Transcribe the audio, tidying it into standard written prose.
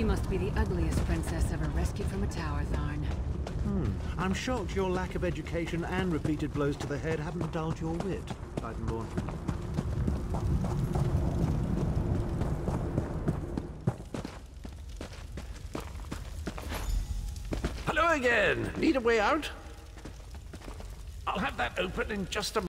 You must be the ugliest princess ever rescued from a tower, Tharn. I'm shocked your lack of education and repeated blows to the head haven't dulled your wit, Titanborn. Hello again. Need a way out? I'll have that open in just a